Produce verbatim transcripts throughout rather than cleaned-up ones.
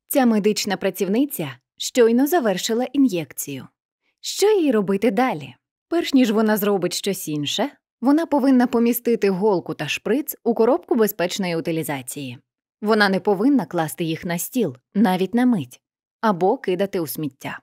Ця медична працівниця щойно завершила ін'єкцію. Що їй робити далі? Перш ніж вона зробить щось інше, вона повинна помістити голку та шприц у коробку безпечної утилізації. Вона не повинна класти їх на стіл, навіть на мить, або кидати у сміття.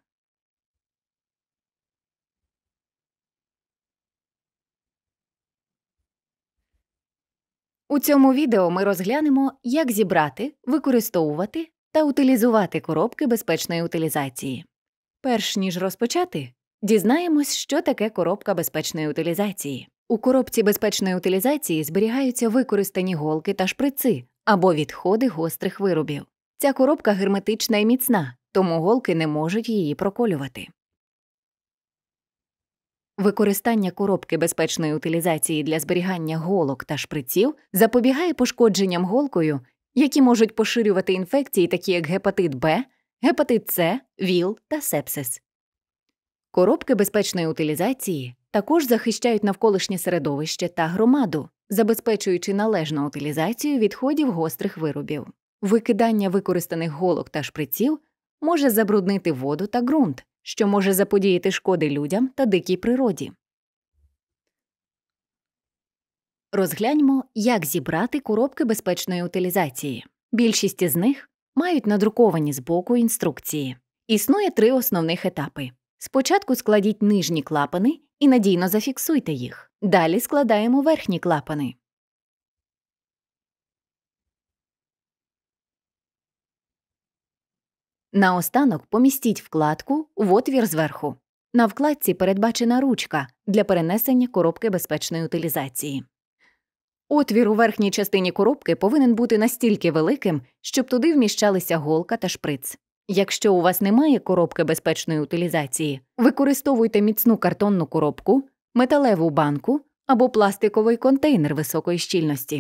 У цьому відео ми розглянемо, як зібрати, використовувати та утилізувати коробки безпечної утилізації. Перш ніж розпочати, дізнаємось, що таке коробка безпечної утилізації. У коробці безпечної утилізації зберігаються використані голки та шприци або відходи гострих виробів. Ця коробка герметична і міцна, тому голки не можуть її проколювати. Використання коробки безпечної утилізації для зберігання голок та шприців запобігає пошкодженням голкою, які можуть поширювати інфекції, такі як гепатит Б, гепатит С, ВІЛ та сепсис. Коробки безпечної утилізації також захищають навколишнє середовище та громаду, забезпечуючи належну утилізацію відходів гострих виробів. Викидання використаних голок та шприців може забруднити воду та ґрунт, що може заподіяти шкоди людям та дикій природі. Розгляньмо, як зібрати коробки безпечної утилізації. Більшість із них мають надруковані збоку інструкції. Існує три основних етапи. Спочатку складіть нижні клапани і надійно зафіксуйте їх. Далі складаємо верхні клапани. Наостанок помістіть вкладку в отвір зверху. На вкладці передбачена ручка для перенесення коробки безпечної утилізації. Отвір у верхній частині коробки повинен бути настільки великим, щоб туди вміщалися голка та шприц. Якщо у вас немає коробки безпечної утилізації, використовуйте міцну картонну коробку, металеву банку або пластиковий контейнер високої щільності.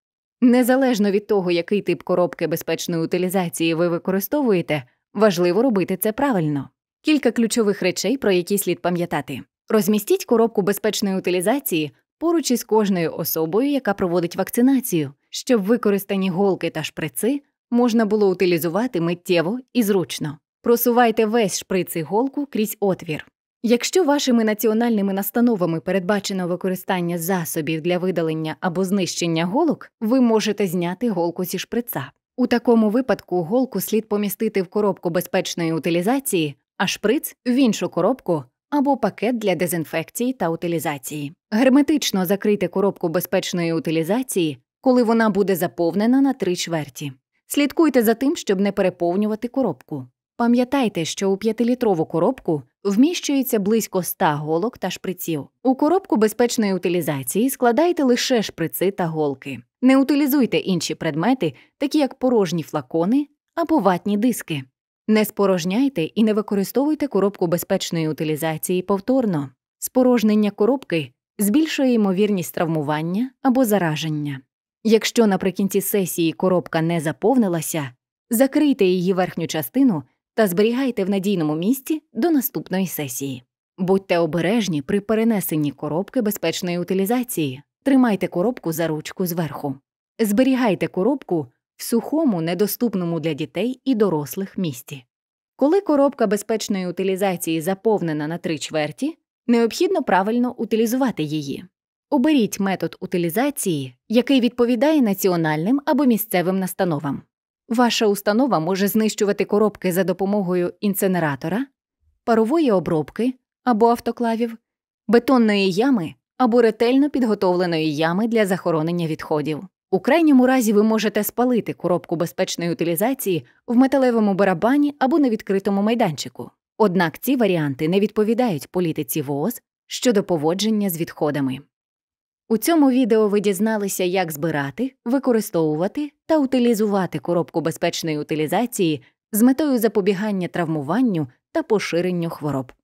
Незалежно від того, який тип коробки безпечної утилізації ви використовуєте, важливо робити це правильно. Кілька ключових речей, про які слід пам'ятати. Розмістіть коробку безпечної утилізації поруч із кожною особою, яка проводить вакцинацію, щоб використані голки та шприци можна було утилізувати миттєво і зручно. Просувайте весь шприц і голку крізь отвір. Якщо вашими національними настановами передбачено використання засобів для видалення або знищення голок, ви можете зняти голку зі шприца. У такому випадку голку слід помістити в коробку безпечної утилізації, а шприц – в іншу коробку або пакет для дезінфекції та утилізації. Герметично закрийте коробку безпечної утилізації, коли вона буде заповнена на три чверті. Слідкуйте за тим, щоб не переповнювати коробку. Пам'ятайте, що у п'ятилітрову коробку вміщується близько ста голок та шприців. У коробку безпечної утилізації складайте лише шприци та голки. Не утилізуйте інші предмети, такі як порожні флакони або ватні диски. Не спорожняйте і не використовуйте коробку безпечної утилізації повторно. Спорожнення коробки збільшує ймовірність травмування або зараження. Якщо наприкінці сесії коробка не заповнилася, закрийте її верхню частину та зберігайте в надійному місці до наступної сесії. Будьте обережні при перенесенні коробки безпечної утилізації. Тримайте коробку за ручку зверху. Зберігайте коробку в сухому, недоступному для дітей і дорослих місці. Коли коробка безпечної утилізації заповнена на три чверті, необхідно правильно утилізувати її. Оберіть метод утилізації, який відповідає національним або місцевим настановам. Ваша установа може знищувати коробки за допомогою інсинератора, парової обробки або автоклавів, бетонної ями або ретельно підготовленої ями для захоронення відходів. У крайньому разі ви можете спалити коробку безпечної утилізації в металевому барабані або на відкритому майданчику. Однак ці варіанти не відповідають політиці ВООЗ щодо поводження з відходами. У цьому відео ви дізналися, як збирати, використовувати та утилізувати коробку безпечної утилізації з метою запобігання травмуванню та поширенню хвороб.